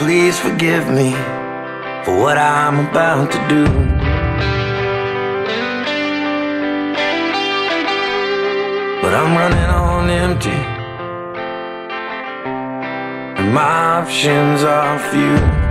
please forgive me for what I'm about to do. But I'm running on empty, and my options are few.